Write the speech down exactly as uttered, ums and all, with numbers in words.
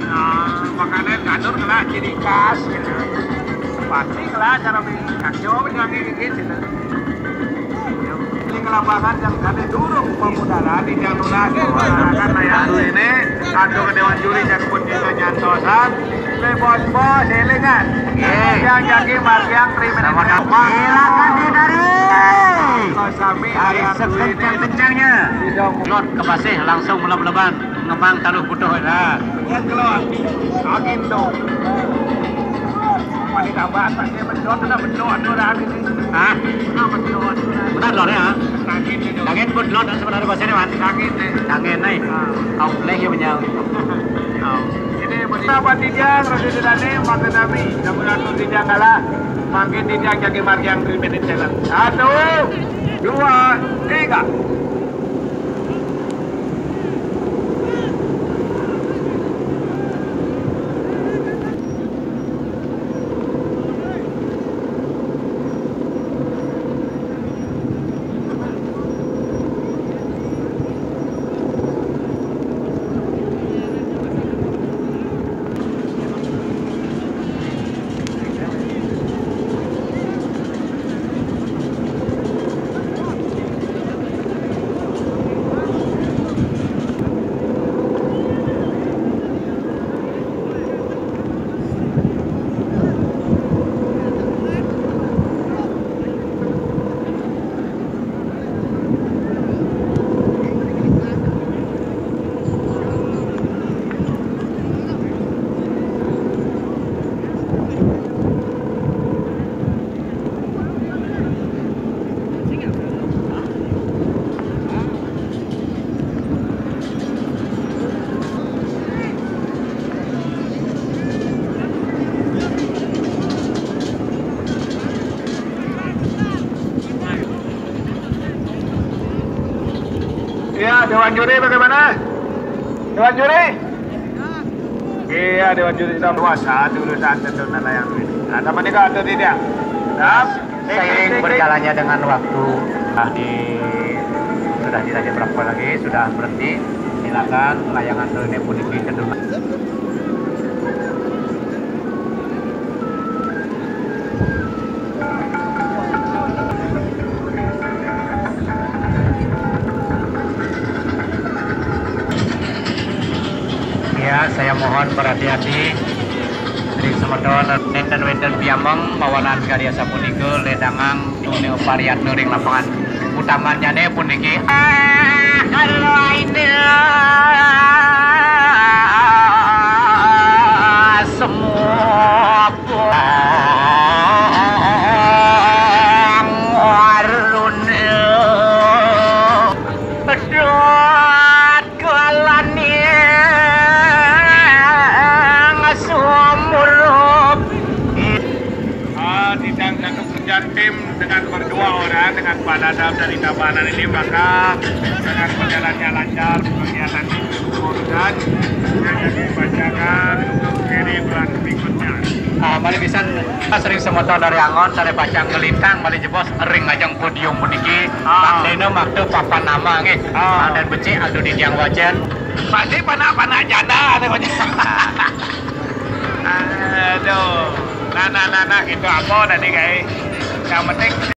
Nah, makanya kantor kena ciri khas gitu. Pasti lah cara kacau menyanyi gitu. Ini kelabangan yang kade dulu pemudara di Januna kan ayah dulu ini kantor ke Dewan Juri yang kemudian nyantosan le bos-bos elingan yang jadi margiang terima silakan didari kosami ayah dulu ini sekencang-kencangnya lot kebasih langsung meleb-leban ngembang taluh butuh ya buat keluar angin tuh Mari tambah pakai bendot na bendot do ra ini. Hah? Na bendot. Benar lor ya? Angin itu. Angin pun lot sebenarnya bahasa ini man. Angin ni. Angin nih. Au lagi menyau. Ini betapa tidak Rasul Dani makan kami. Namun aku tidak kalah. Makin tidak jadi margiang three minute challenge. Satu, dua, tiga. Ya, Dewan Juri bagaimana? Dewan Juri? Iya, Dewan Juri sudah puasa dulu saat tentu nelayan ini. Ada menikah atau tidak? Nah, Seiring berjalannya dengan waktu, nah di sudah tidak berapa lagi, sudah berhenti. Silakan layangan ini pun dikenal. Ya, saya mohon berhati-hati. Dari semedon enten wenten piameng mawalan karya sapunika ledangang dunia variat nuring lapangan utamanya ne puniki ah kalau ini semua pulang warun pedot kalannya tidak satu kerja tim dengan berdua orang dengan Pak Dadap dari Tabanan ini maka dengan berjalannya lancar kegiatan dan yang dibacakan untuk seri bulan berikutnya. Ah, mari bisa sering semoto dari Angon, saya baca ngelintang, mari jebos ring ajang podium puniki. Pak Deno maktu papan nama nggih. Ah, dan becik atuh di tiang wajan. Pasti panah-panah janda ada banyak. Aduh. Nah, nah, nah, nah, gitu apa tadi guys. Yang penting